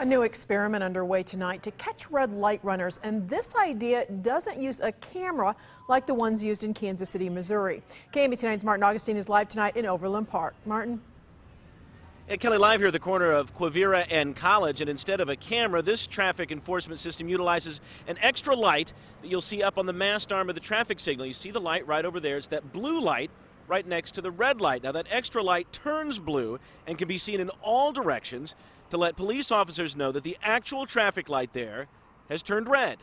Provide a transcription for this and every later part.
A new experiment underway tonight to catch red light runners, and this idea doesn't use a camera like the ones used in Kansas City, Missouri. KMBC 9's Martin Augustine is live tonight in Overland Park. Martin? Yeah, Kelly, live here at the corner of Quivira and College, and instead of a camera, this traffic enforcement system utilizes an extra light that you'll see up on the mast arm of the traffic signal. You see the light right over there. It's that blue light right next to the red light. Now, that extra light turns blue and can be seen in all directions to let police officers know that the actual traffic light there has turned red.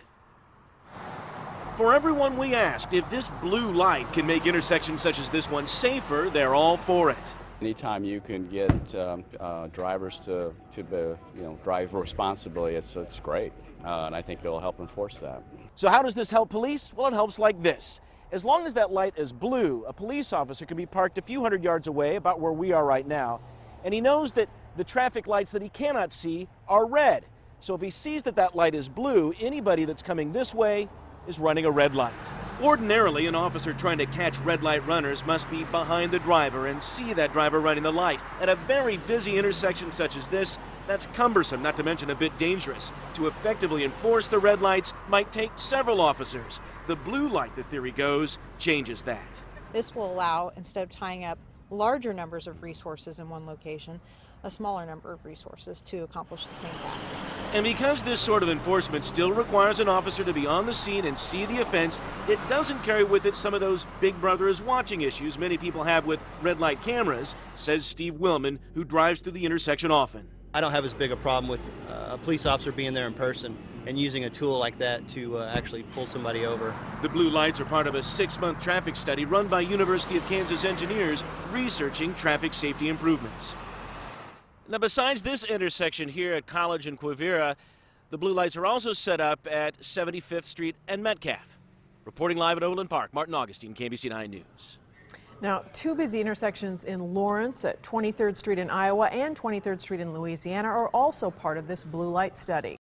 For everyone we asked if this blue light can make intersections such as this one safer, they're all for it. Anytime you can get drivers to drive responsibly, it's great, and I think it'll help enforce that. So how does this help police? Well, it helps like this. As long as that light is blue, a police officer can be parked a few hundred yards away, about where we are right now, and he knows that the traffic lights that he cannot see are red. So if he sees that that light is blue, anybody that's coming this way is running a red light. Ordinarily, an officer trying to catch red light runners must be behind the driver and see that driver running the light. At a very busy intersection such as this, that's cumbersome, not to mention a bit dangerous. To effectively enforce the red lights might take several officers. The blue light, the theory goes, changes that. This will allow, instead of tying up larger numbers of resources in one location, a smaller number of resources to accomplish the same task. And because this sort of enforcement still requires an officer to be on the scene and see the offense, it doesn't carry with it some of those Big Brother is watching issues many people have with red light cameras, says Steve Willman, who drives through the intersection often. I don't have as big a problem with a police officer being there in person and using a tool like that to actually pull somebody over. The blue lights are part of a 6-month traffic study run by University of Kansas engineers researching traffic safety improvements. Now, besides this intersection here at College and Quivira, the blue lights are also set up at 75th Street and Metcalf. Reporting live at Overland Park, Martin Augustine, KMBC 9 News. Now, two busy intersections in Lawrence at 23rd Street in Iowa and 23rd Street in Louisiana are also part of this blue light study.